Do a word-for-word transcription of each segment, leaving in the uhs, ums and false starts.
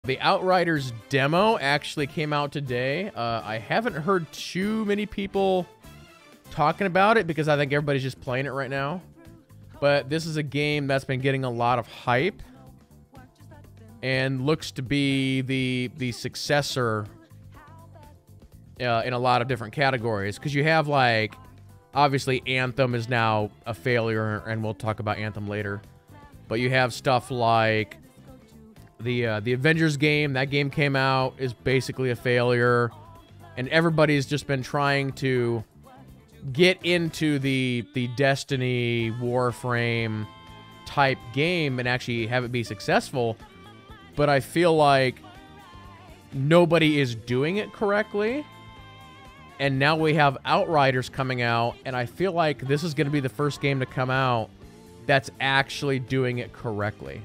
The Outriders demo actually came out today. Uh, I haven't heard too many people talking about it because I think everybody's just playing it right now. But this is a game that's been getting a lot of hype and looks to be the the successor uh, in a lot of different categories. Because you have, like, obviously Anthem is now a failure, and we'll talk about Anthem later. But you have stuff like the uh, the Avengers game. That game came out, is basically a failure, and everybody's just been trying to get into the the Destiny Warframe type game and actually have it be successful. But I feel like nobody is doing it correctly. And now we have Outriders coming out, and I feel like this is going to be the first game to come out that's actually doing it correctly.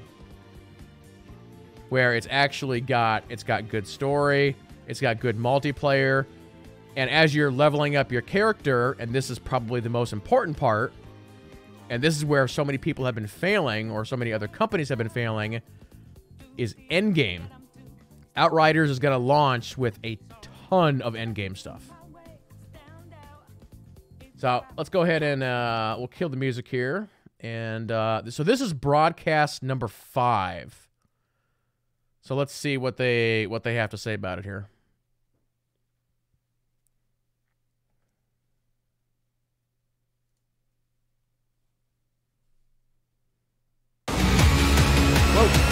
Where it's actually got, it's got good story, it's got good multiplayer, and as you're leveling up your character, and this is probably the most important part, and this is where so many people have been failing, or so many other companies have been failing, is endgame. Outriders is going to launch with a ton of endgame stuff. So let's go ahead and uh, we'll kill the music here. And uh, so this is broadcast number five. So let's see what they what they have to say about it here. Whoa.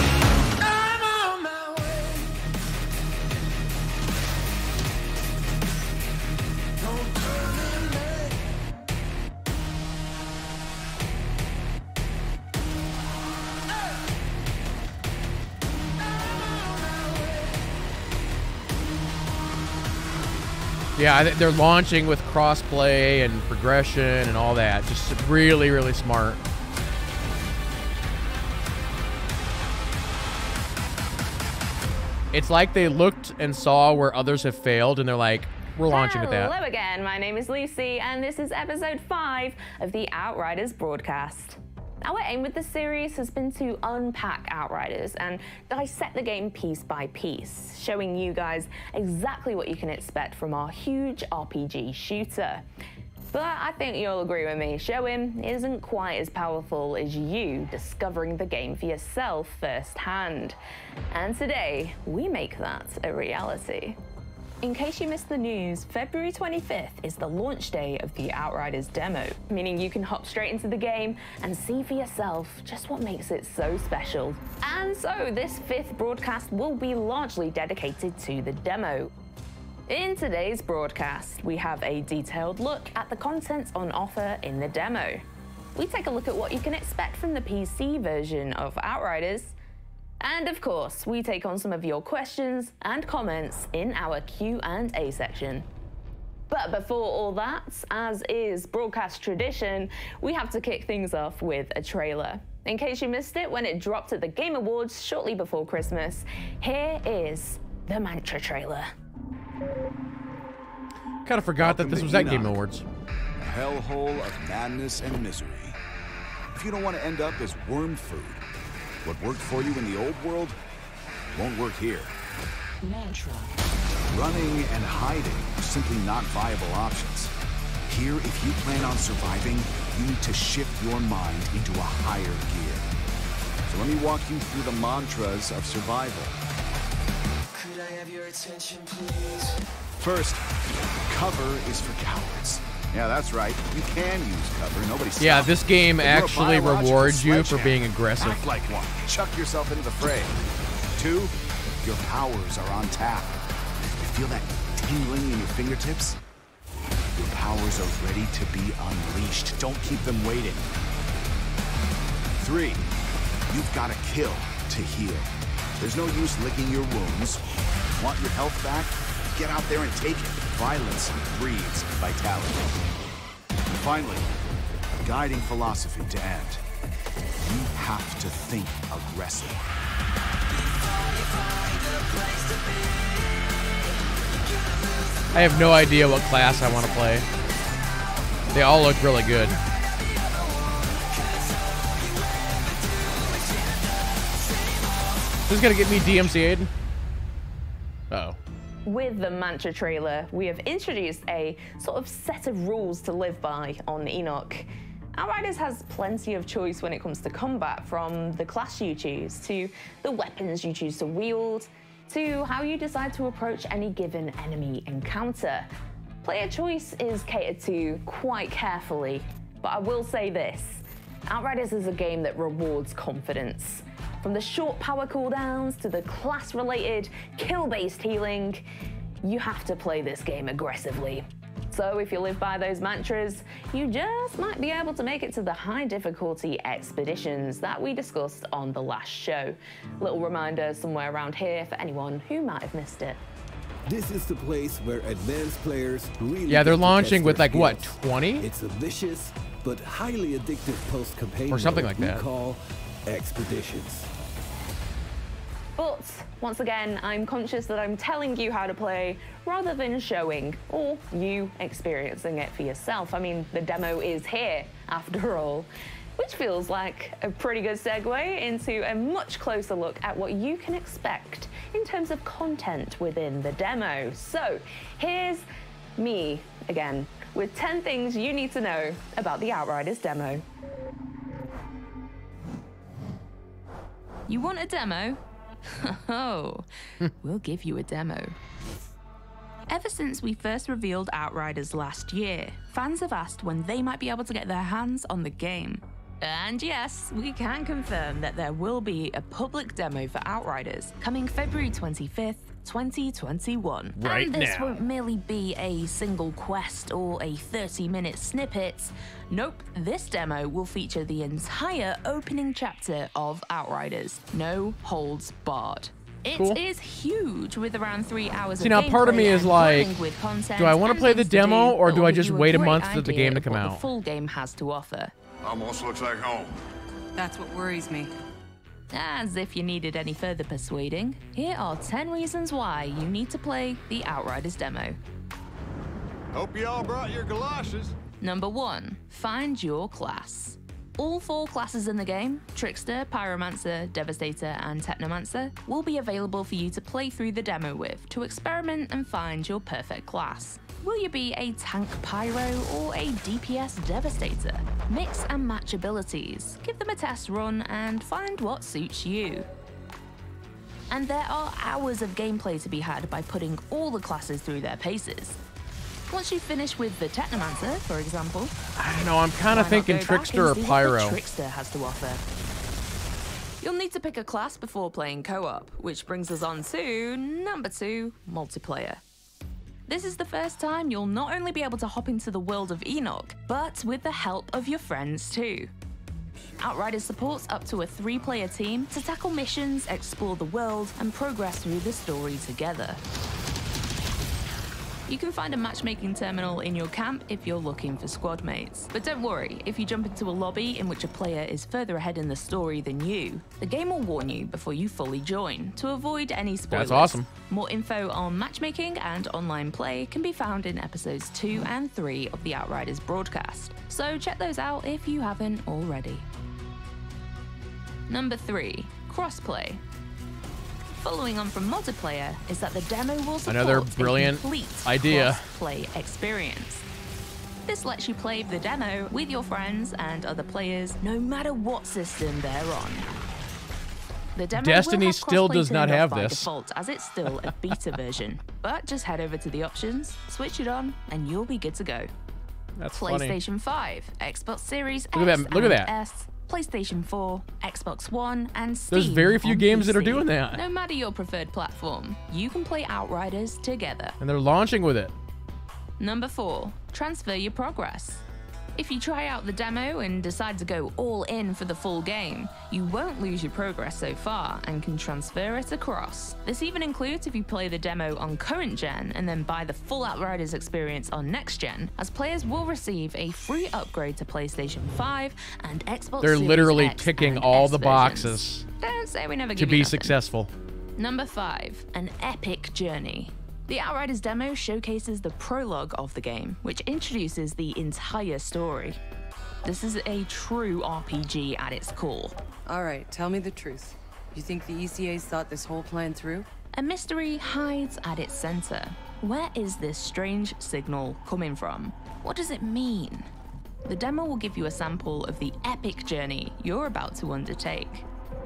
Yeah, they're launching with crossplay and progression and all that. Just really, really smart. It's like they looked and saw where others have failed, and they're like, we're launching with that. Hello again, my name is Lucy, and this is episode five of the Outriders Broadcast. Our aim with this series has been to unpack Outriders and dissect the game piece by piece, showing you guys exactly what you can expect from our huge R P G shooter. But I think you'll agree with me, showing isn't quite as powerful as you discovering the game for yourself firsthand. And today, we make that a reality. In case you missed the news, February twenty-fifth is the launch day of the Outriders demo, meaning you can hop straight into the game and see for yourself just what makes it so special. And so this fifth broadcast will be largely dedicated to the demo. In today's broadcast, we have a detailed look at the content on offer in the demo. We take a look at what you can expect from the P C version of Outriders. And of course, we take on some of your questions and comments in our Q and A section. But before all that, as is broadcast tradition, we have to kick things off with a trailer. In case you missed it when it dropped at the Game Awards shortly before Christmas, here is the Mantra trailer. Kind of forgot Welcome that this was to at Enoch, Game Awards. A hellhole of madness and misery. If you don't want to end up as worm food, what worked for you in the old world won't work here. Mantra. Running and hiding are simply not viable options. Here, if you plan on surviving, you need to shift your mind into a higher gear. So let me walk you through the mantras of survival. Could I have your attention, please? First, cover is for cowards. Yeah, that's right. You can use cover. Nobody's Yeah, this game actually rewards you for being aggressive. Act like one. Chuck yourself into the fray. Two, your powers are on tap. You feel that tingling in your fingertips? Your powers are ready to be unleashed. Don't keep them waiting. Three, you've got to kill to heal. There's no use licking your wounds. Want your health back? Get out there and take it. Violence breeds vitality. And finally, a guiding philosophy to end. You have to think aggressive. I have no idea what class I want to play. They all look really good. This is gonna get me D M C'd. Uh-oh. With the Mantra trailer, we have introduced a sort of set of rules to live by on Enoch. Outriders has plenty of choice when it comes to combat, from the class you choose, to the weapons you choose to wield, to how you decide to approach any given enemy encounter. Player choice is catered to quite carefully, but I will say this, Outriders is a game that rewards confidence. From the short power cooldowns to the class-related, kill-based healing, you have to play this game aggressively. So if you live by those mantras, you just might be able to make it to the high difficulty expeditions that we discussed on the last show. Little reminder somewhere around here for anyone who might have missed it. This is the place where advanced players really Yeah, they're get to launching test with their like what, skills. twenty? It's a vicious but highly addictive post-campaign Or something mode like that. we call expeditions. But once again, I'm conscious that I'm telling you how to play rather than showing or you experiencing it for yourself. I mean, the demo is here after all, which feels like a pretty good segue into a much closer look at what you can expect in terms of content within the demo. So here's me again with ten things you need to know about the Outriders demo. You want a demo? Oh, we'll give you a demo. Ever since we first revealed Outriders last year, fans have asked when they might be able to get their hands on the game. And yes, we can confirm that there will be a public demo for Outriders coming February twenty-fifth, twenty twenty-one. Right and this now. won't merely be a single quest or a thirty minute snippet. Nope, this demo will feature the entire opening chapter of Outriders, no holds barred. It Cool. is huge, with around three hours See, of now part of gameplay me is and like, running with content do I wanna and play the things to demo, do or that do will I give just you wait a great month for the idea game to of come what out? The full game has to offer. Almost looks like home. That's what worries me. As if you needed any further persuading, here are ten reasons why you need to play the Outriders demo. Hope you all brought your galoshes. Number one, find your class. All four classes in the game, Trickster, Pyromancer, Devastator, and Technomancer, will be available for you to play through the demo with to experiment and find your perfect class. Will you be a tank pyro or a D P S devastator? Mix and match abilities, give them a test run, and find what suits you. And there are hours of gameplay to be had by putting all the classes through their paces. Once you finish with the Technomancer, for example, I don't know, I'm kind why of not thinking go back Trickster and or see what the Pyro. Trickster has to offer. You'll need to pick a class before playing co-op, which brings us on to number two, multiplayer. This is the first time you'll not only be able to hop into the world of Enoch, but with the help of your friends too. Outriders supports up to a three-player team to tackle missions, explore the world, and progress through the story together. You can find a matchmaking terminal in your camp if you're looking for squad mates. But don't worry, if you jump into a lobby in which a player is further ahead in the story than you, the game will warn you before you fully join, to avoid any spoilers. That's awesome. More info on matchmaking and online play can be found in episodes two and three of the Outriders broadcast, so check those out if you haven't already. Number three, crossplay. Following on from multiplayer is that the demo will support Another a brilliant complete idea. cross-play experience. This lets you play the demo with your friends and other players, no matter what system they're on. The demo Destiny will have still crossplay does not turned off have by this. default, as it's still a beta version. But just head over to the options, switch it on, and you'll be good to go. That's funny. PlayStation five, Xbox Series Look at X that- look at and that. S, PlayStation four, Xbox One, and Steam. There's very few on games that are P C. doing that. No matter your preferred platform, you can play Outriders together. And they're launching with it. Number four, transfer your progress. If you try out the demo and decide to go all in for the full game, you won't lose your progress so far and can transfer it across. This even includes if you play the demo on current gen and then buy the full Outriders experience on next gen, as players will receive a free upgrade to PlayStation five and Xbox They're Series literally X ticking and all S the versions. boxes Don't say we never to give be you nothing. successful. Number five, an epic journey. The Outriders demo showcases the prologue of the game, which introduces the entire story. This is a true R P G at its core. All right, tell me the truth. You think the E C A's thought this whole plan through? A mystery hides at its center. Where is this strange signal coming from? What does it mean? The demo will give you a sample of the epic journey you're about to undertake.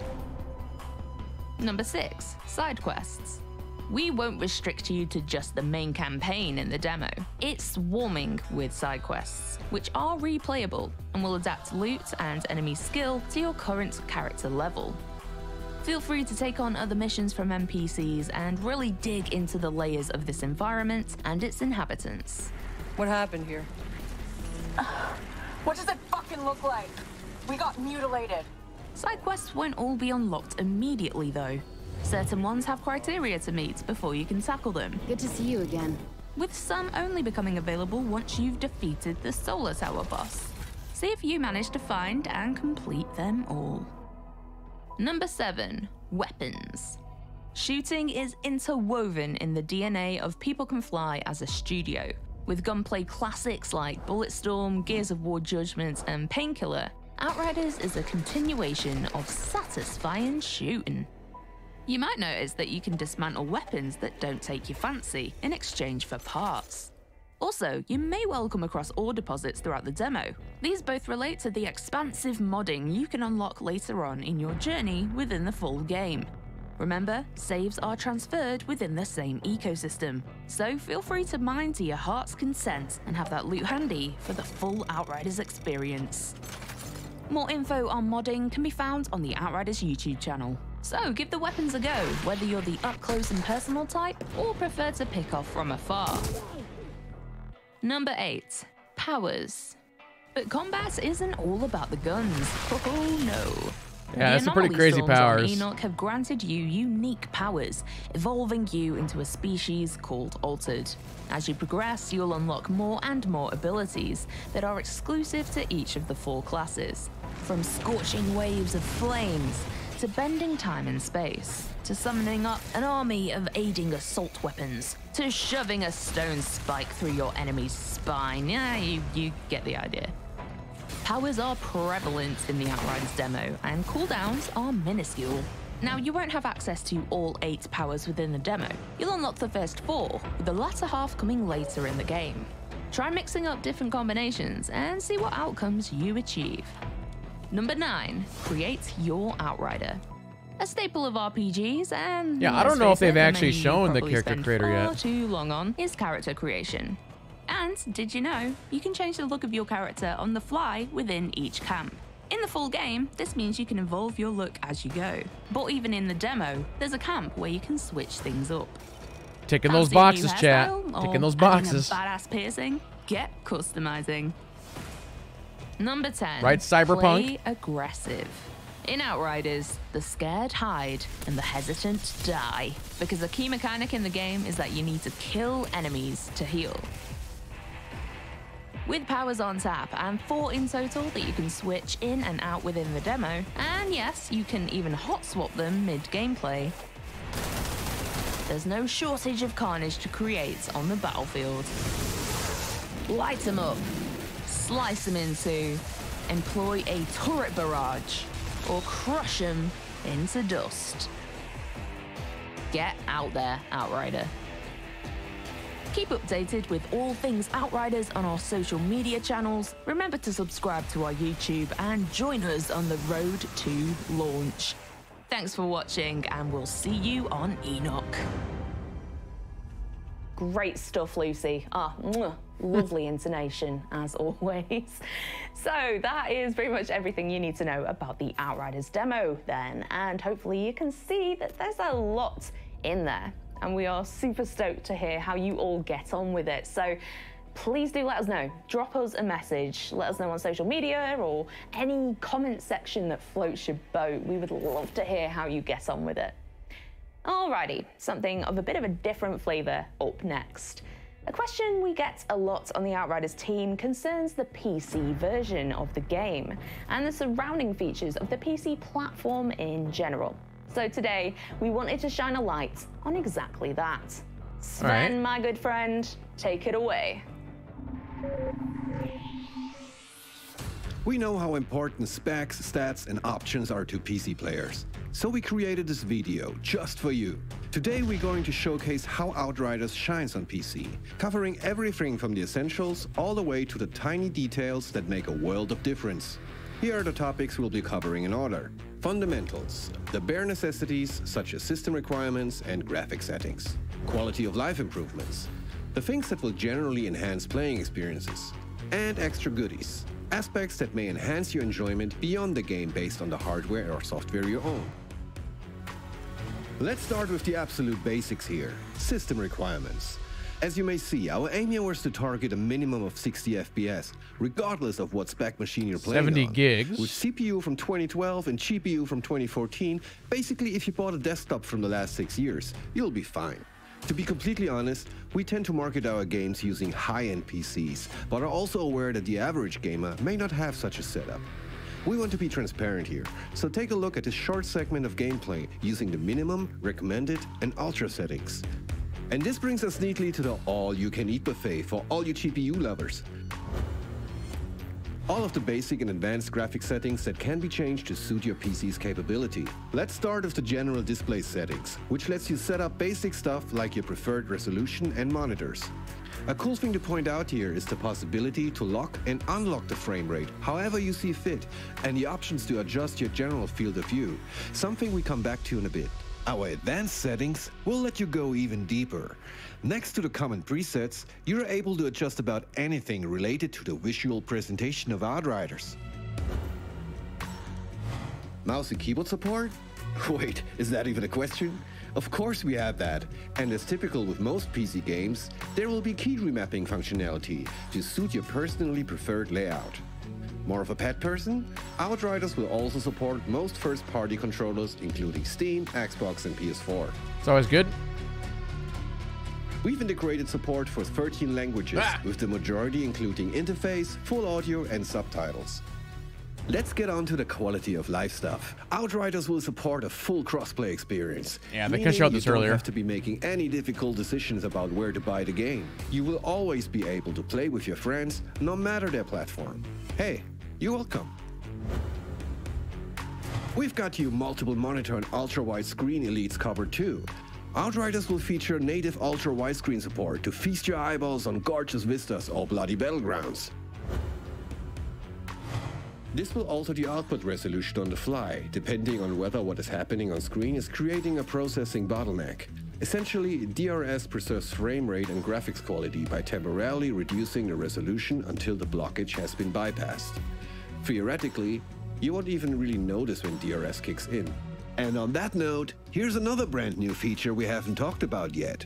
Number six, side quests. We won't restrict you to just the main campaign in the demo. It's swarming with side quests, which are replayable and will adapt loot and enemy skill to your current character level. Feel free to take on other missions from N P Cs and really dig into the layers of this environment and its inhabitants. What happened here? What does it fucking look like? We got mutilated. Side quests won't all be unlocked immediately though. Certain ones have criteria to meet before you can tackle them. Good to see you again. With some only becoming available once you've defeated the Solar Tower boss. See if you manage to find and complete them all. Number seven, weapons. Shooting is interwoven in the D N A of People Can Fly as a studio. With gunplay classics like Bulletstorm, Gears of War Judgment, and Painkiller, Outriders is a continuation of satisfying shooting. You might notice that you can dismantle weapons that don't take your fancy in exchange for parts. Also, you may well come across ore deposits throughout the demo. These both relate to the expansive modding you can unlock later on in your journey within the full game. Remember, saves are transferred within the same ecosystem, so feel free to mine to your heart's content and have that loot handy for the full Outriders experience. More info on modding can be found on the Outriders YouTube channel. So give the weapons a go, whether you're the up-close and personal type or prefer to pick off from afar. Number eight, powers. But combat isn't all about the guns. Oh no. Yeah, that's the some pretty anomaly crazy storms on powers. Enoch have granted you unique powers, evolving you into a species called Altered. As you progress, you'll unlock more and more abilities that are exclusive to each of the four classes. From scorching waves of flames, to bending time and space, to summoning up an army of aiding assault weapons, to shoving a stone spike through your enemy's spine. Yeah, you, you get the idea. Powers are prevalent in the Outriders demo, and cooldowns are minuscule. Now, you won't have access to all eight powers within the demo. You'll unlock the first four, with the latter half coming later in the game. Try mixing up different combinations and see what outcomes you achieve. Number nine, create your Outrider. A staple of R P Gs, and Yeah, I don't know if they've actually shown the character creator yet. Far too long on is character creation. And did you know you can change the look of your character on the fly within each camp? In the full game, this means you can evolve your look as you go. But even in the demo, there's a camp where you can switch things up. Ticking those boxes, chat. Ticking those boxes. Badass piercing. Get customizing. Number ten. Right, Cyberpunk? Play aggressive. In Outriders, the scared hide and the hesitant die. Because a key mechanic in the game is that you need to kill enemies to heal. With powers on tap and four in total that you can switch in and out within the demo, and yes, you can even hot swap them mid-gameplay, there's no shortage of carnage to create on the battlefield. Light them up, slice them in two, employ a turret barrage, or crush them into dust. Get out there, Outrider. Keep updated with all things Outriders on our social media channels. Remember to subscribe to our YouTube and join us on the road to launch. Thanks for watching, and we'll see you on Enoch. Great stuff, Lucy. Ah, mwah, lovely intonation, as always. So that is pretty much everything you need to know about the Outriders demo then, and hopefully you can see that there's a lot in there. And we are super stoked to hear how you all get on with it. So please do let us know. Drop us a message. Let us know on social media or any comment section that floats your boat. We would love to hear how you get on with it. Alrighty, something of a bit of a different flavour up next. A question we get a lot on the Outriders team concerns the P C version of the game and the surrounding features of the P C platform in general. So today, we wanted to shine a light on exactly that. Sven, right. my good friend, take it away. We know how important specs, stats, and options are to P C players. So we created this video just for you. Today we're going to showcase how Outriders shines on P C, covering everything from the essentials all the way to the tiny details that make a world of difference. Here are the topics we'll be covering in order. Fundamentals, the bare necessities such as system requirements and graphic settings. Quality of life improvements, the things that will generally enhance playing experiences. And extra goodies, aspects that may enhance your enjoyment beyond the game based on the hardware or software you own. Let's start with the absolute basics here, system requirements. As you may see, our aim here was to target a minimum of sixty F P S, regardless of what spec machine you're playing seventy on. gigs. With C P U from twenty twelve and G P U from twenty fourteen, basically if you bought a desktop from the last six years, you'll be fine. To be completely honest, we tend to market our games using high-end P Cs, but are also aware that the average gamer may not have such a setup. We want to be transparent here, so take a look at this short segment of gameplay using the minimum, recommended, and ultra settings. And this brings us neatly to the all-you-can-eat buffet for all you G P U lovers. All of the basic and advanced graphic settings that can be changed to suit your P C's capability. Let's start with the general display settings, which lets you set up basic stuff like your preferred resolution and monitors. A cool thing to point out here is the possibility to lock and unlock the frame rate however you see fit, and the options to adjust your general field of view, something we come back to in a bit. Our advanced settings will let you go even deeper. Next to the common presets, you're able to adjust about anything related to the visual presentation of Outriders. Mouse and keyboard support? Wait, is that even a question? Of course we have that, and as typical with most P C games, there will be key remapping functionality to suit your personally preferred layout. More of a pet person? Outriders will also support most first-party controllers, including Steam, Xbox, and P S four. It's always good. We've integrated support for thirteen languages, ah! with the majority including interface, full audio, and subtitles. Let's get on to the quality of life stuff. Outriders will support a full crossplay experience. Yeah, they could show this earlier. You don't earlier. have to be making any difficult decisions about where to buy the game. You will always be able to play with your friends, no matter their platform. Hey, you're welcome. We've got you multiple monitor and ultra-wide screen elites covered too. Outriders will feature native ultra widescreen support to feast your eyeballs on gorgeous vistas or bloody battlegrounds. This will alter the output resolution on the fly, depending on whether what is happening on screen is creating a processing bottleneck. Essentially, D R S preserves frame rate and graphics quality by temporarily reducing the resolution until the blockage has been bypassed. Theoretically, you won't even really notice when D R S kicks in. And on that note, here's another brand new feature we haven't talked about yet.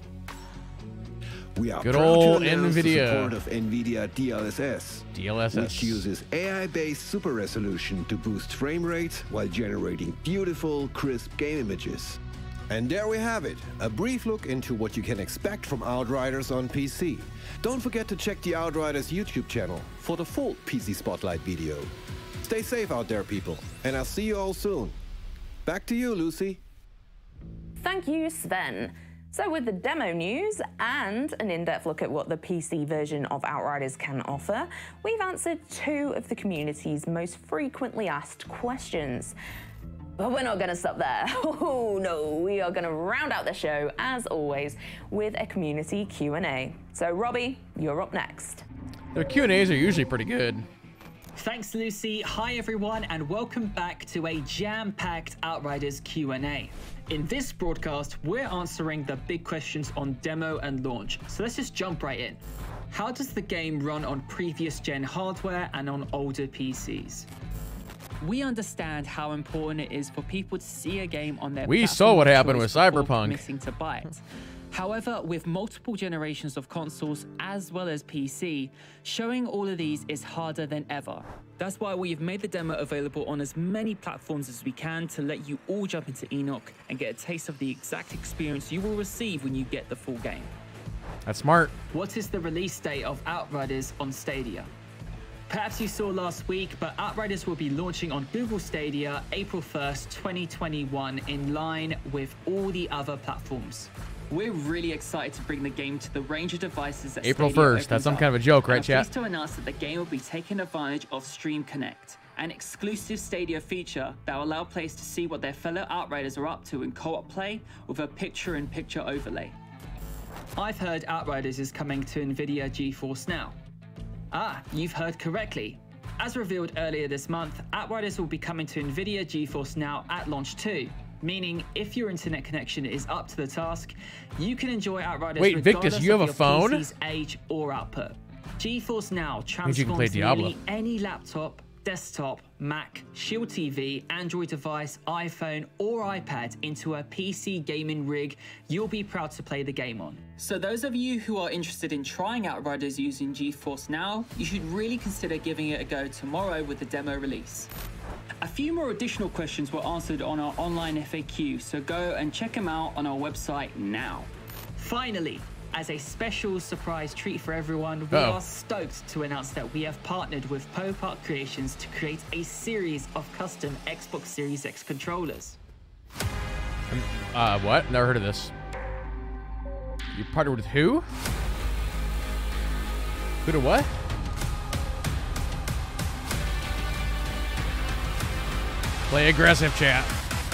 We are Good proud old to announce the NVIDIA. support of NVIDIA D L S S, D L S S. which uses A I-based super resolution to boost frame rates while generating beautiful, crisp game images. And there we have it, a brief look into what you can expect from Outriders on P C. Don't forget to check the Outriders YouTube channel for the full P C Spotlight video. Stay safe out there, people, and I'll see you all soon. Back to you, Lucy. Thank you, Sven. So with the demo news and an in-depth look at what the P C version of Outriders can offer, we've answered two of the community's most frequently asked questions. But we're not going to stop there. Oh no, we are going to round out the show, as always, with a community Q and A. So Robbie, you're up next. Their Q and A's are usually pretty good. Thanks, Lucy. Hi, everyone, and welcome back to a jam-packed Outriders Q and A. In this broadcast, we're answering the big questions on demo and launch. So let's just jump right in. How does the game run on previous gen hardware and on older P Cs? We understand how important it is for people to see a game on their We saw what happened with Cyberpunk. Missing to buy it. However, with multiple generations of consoles as well as P C, showing all of these is harder than ever. That's why we've made the demo available on as many platforms as we can to let you all jump into Enoch and get a taste of the exact experience you will receive when you get the full game. That's smart. What is the release date of Outriders on Stadia? Perhaps you saw last week, but Outriders will be launching on Google Stadia April first, twenty twenty-one, in line with all the other platforms. We're really excited to bring the game to the range of devices that April Stadia first. That's opens some up. kind of a joke, right, I'm chat? pleased to announce that the game will be taking advantage of Stream Connect, an exclusive Stadia feature that will allow players to see what their fellow Outriders are up to in co-op play with a picture-in-picture overlay. I've heard Outriders is coming to Nvidia GeForce Now. Ah, you've heard correctly. As revealed earlier this month, Outriders will be coming to Nvidia GeForce Now at launch too, meaning if your internet connection is up to the task, you can enjoy Outriders Wait, regardless Victus, you have of a your phone? P C's age or output. GeForce Now Means you can play transforms Diablo. nearly any laptop, desktop, Mac, Shield T V, Android device, iPhone, or iPad into a P C gaming rig you'll be proud to play the game on. So those of you who are interested in trying Outriders using GeForce Now, you should really consider giving it a go tomorrow with the demo release. A few more additional questions were answered on our online F A Q, so go and check them out on our website now. Finally, as a special surprise treat for everyone, we Uh-oh. are stoked to announce that we have partnered with Pope Art Creations to create a series of custom Xbox Series X controllers. Uh, what? Never heard of this. You partnered with who? Who to what? Play aggressive, chat.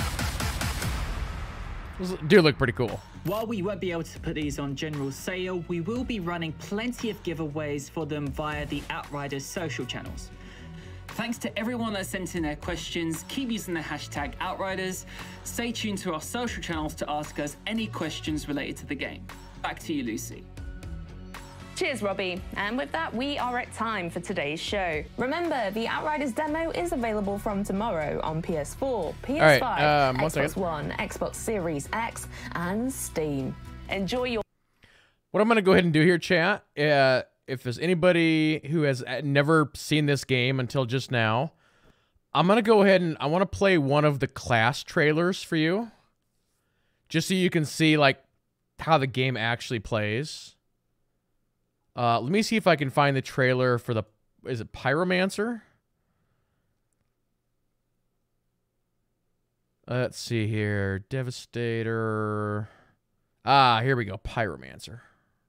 Those do look pretty cool. While we won't be able to put these on general sale, we will be running plenty of giveaways for them via the Outriders social channels. Thanks to everyone that sent in their questions. Keep using the hashtag Outriders. Stay tuned to our social channels to ask us any questions related to the game. Back to you, Lucy. Cheers, Robbie. And with that, we are at time for today's show. Remember, the Outriders demo is available from tomorrow on P S four, P S five, right, um, one Xbox second. One, Xbox Series X, and Steam. Enjoy your... What I'm going to go ahead and do here, chat, uh, if there's anybody who has never seen this game until just now, I'm going to go ahead and I want to play one of the class trailers for you, just so you can see, like, how the game actually plays. Uh, let me see if I can find the trailer for the... Is it Pyromancer? Let's see here. Devastator. Ah, here we go. Pyromancer.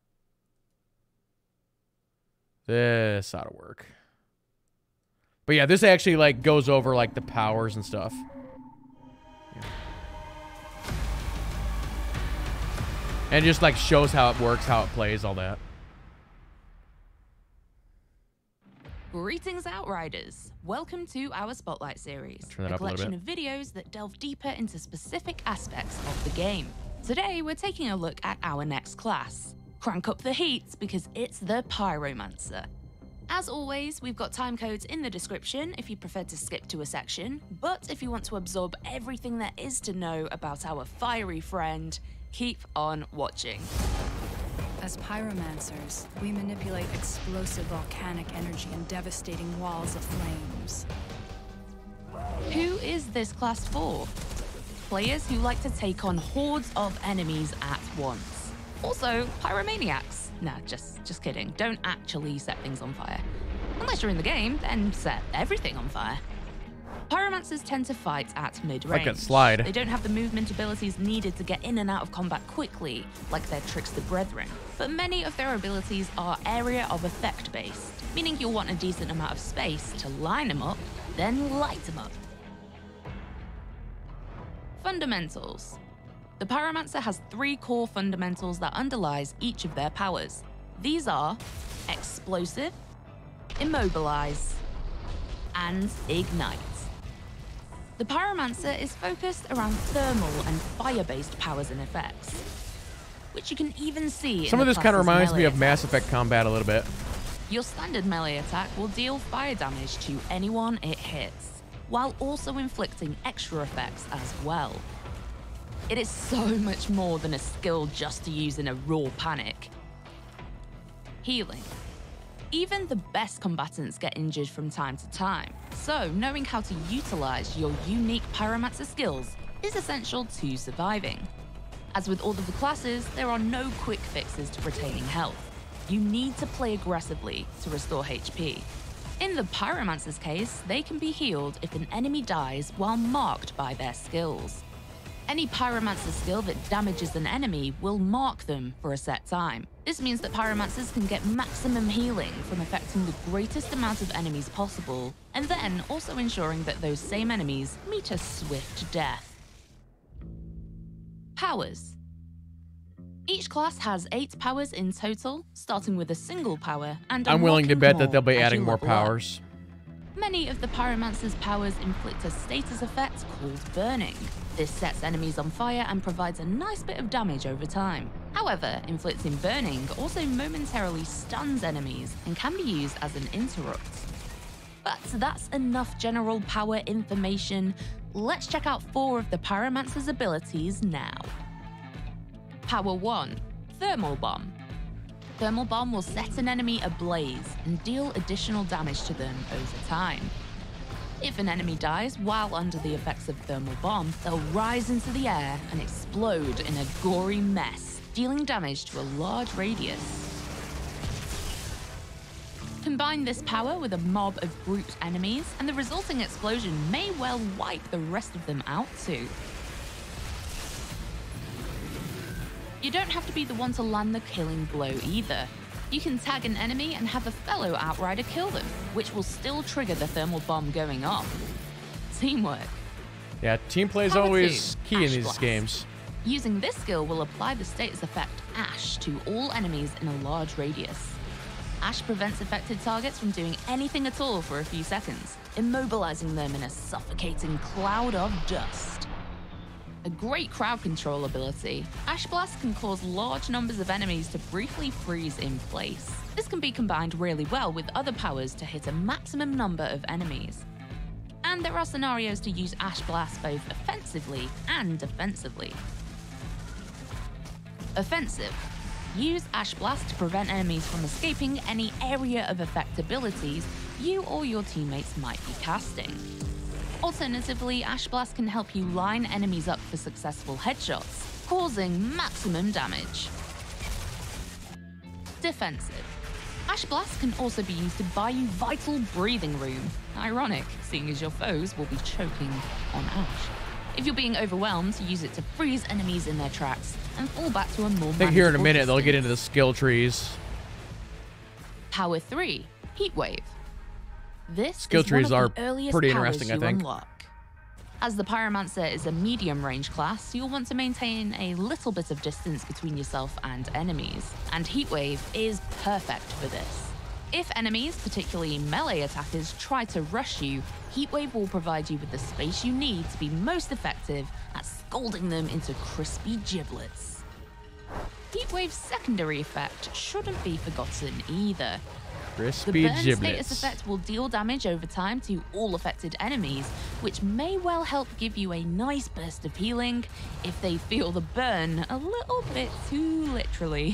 This ought to work. But yeah, this actually, like, goes over, like, the powers and stuff. Yeah. And just, like, shows how it works, how it plays, all that. Greetings, Outriders! Welcome to our Spotlight series, Turn that a up a little collection of videos that delve deeper into specific aspects of the game. Today, we're taking a look at our next class. Crank up the heat because it's the Pyromancer. As always, we've got time codes in the description if you prefer to skip to a section, but if you want to absorb everything there is to know about our fiery friend, keep on watching. As pyromancers, we manipulate explosive volcanic energy and devastating walls of flames. Who is this class for? Players who like to take on hordes of enemies at once. Also, pyromaniacs. Nah, just, just kidding. Don't actually set things on fire. Unless you're in the game, then set everything on fire. Pyromancers tend to fight at mid-range. Like that slide. They don't have the movement abilities needed to get in and out of combat quickly, like their trickster brethren. But many of their abilities are area of effect based, meaning you'll want a decent amount of space to line them up, then light them up. Fundamentals. The Pyromancer has three core fundamentals that underlies each of their powers. These are Explosive, Immobilize, and Ignite. The Pyromancer is focused around thermal and fire-based powers and effects, which you can even see Some in of the this kind of class's reminds me melee of Mass attacks. Effect combat a little bit. Your standard melee attack will deal fire damage to anyone it hits, while also inflicting extra effects as well. It is so much more than a skill just to use in a raw panic. Healing. Even the best combatants get injured from time to time, so knowing how to utilize your unique Pyromancer skills is essential to surviving. As with all of the classes, there are no quick fixes to retaining health. You need to play aggressively to restore H P. In the Pyromancer's case, they can be healed if an enemy dies while marked by their skills. Any pyromancer skill that damages an enemy will mark them for a set time. This means that pyromancers can get maximum healing from affecting the greatest amount of enemies possible, and then also ensuring that those same enemies meet a swift death. Powers. Each class has eight powers in total, starting with a single power, and I'm willing to bet that they'll be as adding you more level up. powers. Many of the pyromancer's powers inflict a status effect called burning. This sets enemies on fire and provides a nice bit of damage over time. However, inflicting burning also momentarily stuns enemies and can be used as an interrupt. But that's enough general power information. Let's check out four of the pyromancer's abilities now. Power one, Thermal Bomb. Thermal Bomb will set an enemy ablaze and deal additional damage to them over time. If an enemy dies while under the effects of Thermal Bomb, they'll rise into the air and explode in a gory mess, dealing damage to a large radius. Combine this power with a mob of brute enemies, and the resulting explosion may well wipe the rest of them out too. You don't have to be the one to land the killing blow either. You can tag an enemy and have a fellow Outrider kill them, which will still trigger the thermal bomb going off. Teamwork. Yeah, team play is Power always two, key in Ash these Blast. games. Using this skill will apply the status effect Ash to all enemies in a large radius. Ash prevents affected targets from doing anything at all for a few seconds, immobilizing them in a suffocating cloud of dust. A great crowd control ability, Ash Blast can cause large numbers of enemies to briefly freeze in place. This can be combined really well with other powers to hit a maximum number of enemies. And there are scenarios to use Ash Blast both offensively and defensively. Offensive. Use Ash Blast to prevent enemies from escaping any area of effect abilities you or your teammates might be casting. Alternatively, Ash Blast can help you line enemies up for successful headshots, causing maximum damage. Defensive. Ash Blast can also be used to buy you vital breathing room. Ironic, seeing as your foes will be choking on Ash. If you're being overwhelmed, use it to freeze enemies in their tracks and fall back to a more I think here in a manageable minute they'll distance. get into the skill trees. Power three, Heat Wave. This Skill is trees one are of the earliest pretty powers interesting, I you think. unlock. As the Pyromancer is a medium range class, you'll want to maintain a little bit of distance between yourself and enemies, and Heat Wave is perfect for this. If enemies, particularly melee attackers, try to rush you, Heat Wave will provide you with the space you need to be most effective at scalding them into crispy giblets. Heat Wave's secondary effect shouldn't be forgotten either. The Crispy burn giblets. status effect will deal damage over time to all affected enemies, which may well help give you a nice burst of healing if they feel the burn a little bit too literally.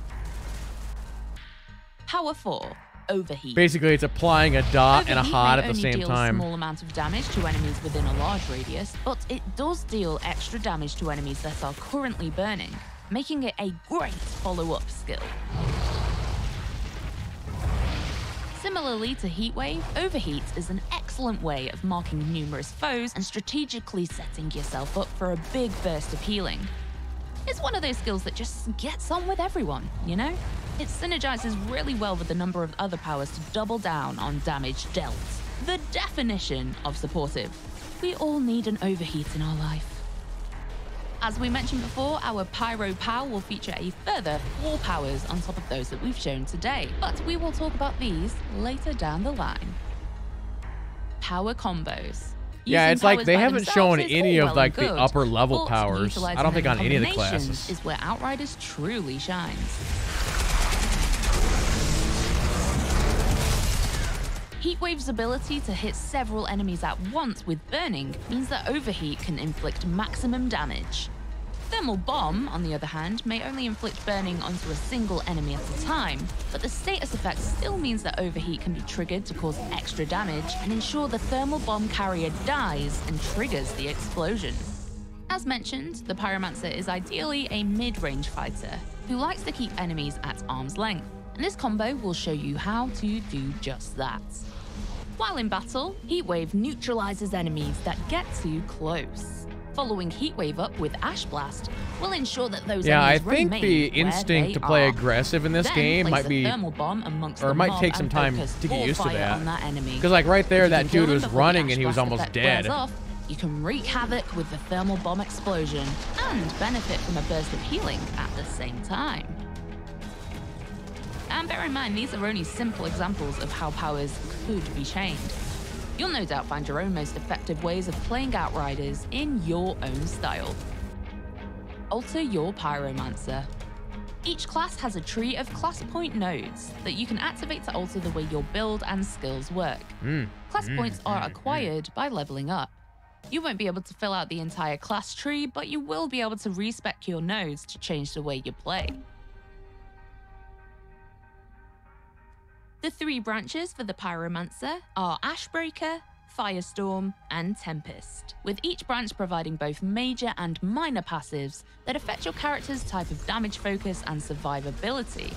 Power four, Overheat. Basically, it's applying a dot and a Overheat hot may at the only same deal time. a small amount of damage to enemies within a large radius, but it does deal extra damage to enemies that are currently burning, making it a great follow-up skill. Similarly to Heat Wave, Overheat is an excellent way of marking numerous foes and strategically setting yourself up for a big burst of healing. It's one of those skills that just gets on with everyone, you know? It synergizes really well with a number of other powers to double down on damage dealt. The definition of supportive. We all need an Overheat in our life. As we mentioned before, our Pyro Pow will feature a further four powers on top of those that we've shown today, but we will talk about these later down the line. Power combos. Yeah, Using it's like powers they by haven't themselves shown is any all of well like and the good, upper level but powers. utilizing I don't think them on in any of the combinations classes. is where Outriders truly shines. Heatwave's ability to hit several enemies at once with burning means that Overheat can inflict maximum damage. Thermal Bomb, on the other hand, may only inflict burning onto a single enemy at a time, but the status effect still means that Overheat can be triggered to cause extra damage and ensure the Thermal Bomb carrier dies and triggers the explosion. As mentioned, the Pyromancer is ideally a mid-range fighter who likes to keep enemies at arm's length, and this combo will show you how to do just that. While in battle, Heatwave neutralizes enemies that get too close. Following Heatwave up with Ash Blast will ensure that those yeah, I enemies think remain the where instinct they to play are. aggressive in this Then game place might a be, thermal bomb amongst or the it might mob take some and time focus to get full used to fire that. on that enemy. Because like right there, If you that can kill dude them was before the running Ash and he was Blast almost effect wears dead. off, you can wreak havoc with the thermal bomb explosion and benefit from a burst of healing at the same time. And bear in mind, these are only simple examples of how powers could be chained. You'll no doubt find your own most effective ways of playing Outriders in your own style. Alter your Pyromancer. Each class has a tree of class point nodes that you can activate to alter the way your build and skills work. Mm. Class mm. points are mm. acquired mm. by leveling up. You won't be able to fill out the entire class tree, but you will be able to respec your nodes to change the way you play. The three branches for the Pyromancer are Ashbreaker, Firestorm, and Tempest, with each branch providing both major and minor passives that affect your character's type of damage focus and survivability.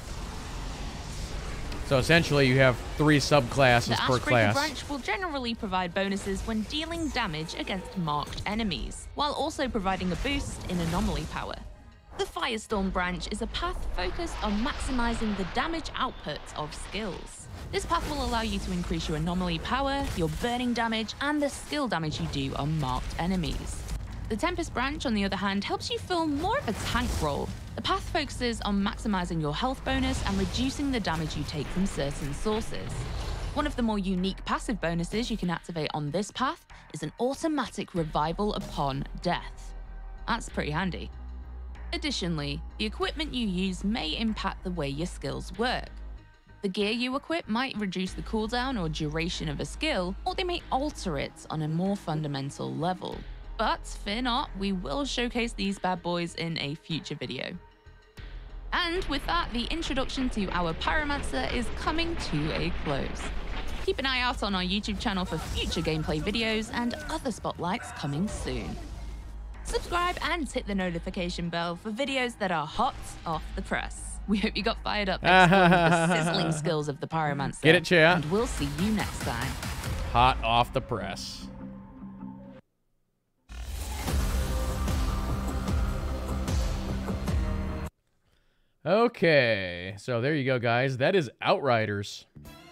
So essentially you have three subclasses The per Ashbreaker class. branch will generally provide bonuses when dealing damage against marked enemies, while also providing a boost in anomaly power. The Firestorm branch is a path focused on maximizing the damage output of skills. This path will allow you to increase your anomaly power, your burning damage, and the skill damage you do on marked enemies. The Tempest branch, on the other hand, helps you fill more of a tank role. The path focuses on maximizing your health bonus and reducing the damage you take from certain sources. One of the more unique passive bonuses you can activate on this path is an automatic revival upon death. That's pretty handy. Additionally, the equipment you use may impact the way your skills work. The gear you equip might reduce the cooldown or duration of a skill, or they may alter it on a more fundamental level. But fear not, we will showcase these bad boys in a future video. And with that, the introduction to our Pyromancer is coming to a close. Keep an eye out on our YouTube channel for future gameplay videos and other spotlights coming soon. Subscribe and hit the notification bell for videos that are hot off the press. We hope you got fired up exploring the sizzling skills of the Pyromancer. Get it, chat? And we'll see you next time. Hot off the press. Okay, so there you go, guys. That is Outriders.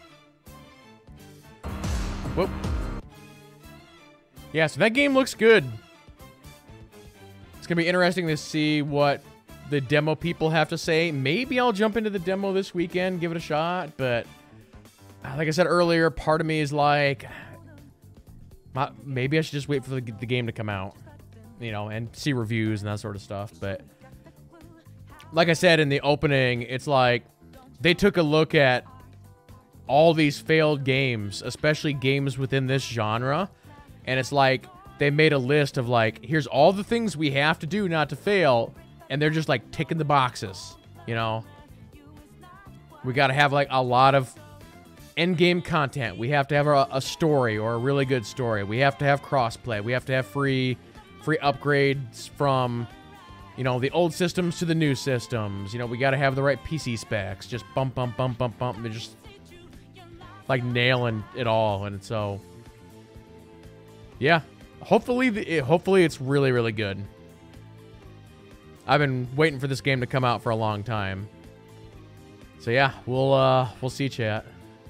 Whoop. Yeah, so that game looks good. It's gonna be interesting to see what the demo people have to say. Maybe I'll jump into the demo this weekend, give it a shot, but like I said earlier, part of me is like, maybe I should just wait for the, the game to come out, you know, and see reviews and that sort of stuff. But like I said in the opening, it's like they took a look at all these failed games, especially games within this genre, and it's like they made a list of like, here's all the things we have to do not to fail, and they're just like ticking the boxes, you know. We got to have like a lot of end-game content. We have to have a, a story, or a really good story. We have to have crossplay. We have to have free free upgrades from, you know, the old systems to the new systems. You know, we got to have the right P C specs. Just bump, bump, bump, bump, bump. They're just like nailing it all. And so, yeah, hopefully, the, hopefully it's really, really good. I've been waiting for this game to come out for a long time. So yeah, we'll uh, we'll see, chat.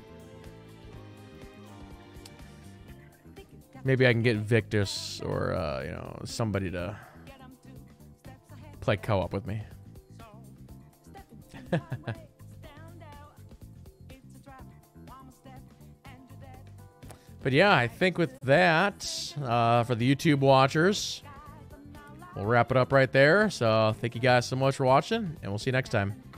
Maybe I can get Victus or uh, you know, somebody to play co-op with me. But yeah, I think with that, uh, for the YouTube watchers, we'll wrap it up right there. So thank you guys so much for watching, and we'll see you next time.